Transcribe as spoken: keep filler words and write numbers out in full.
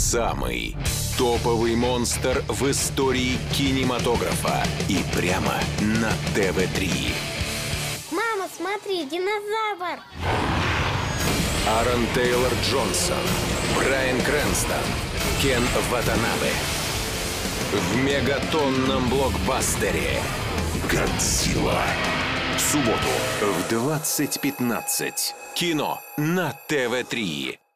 Самый топовый монстр в истории кинематографа. И прямо на тэ вэ три. Мама, смотри, динозавр! Аарон Тейлор Джонсон, Брайан Крэнстон, Кен Ватанабе. В мегатонном блокбастере «Годзилла». В субботу в двадцать пятнадцать. Кино на тэ вэ три.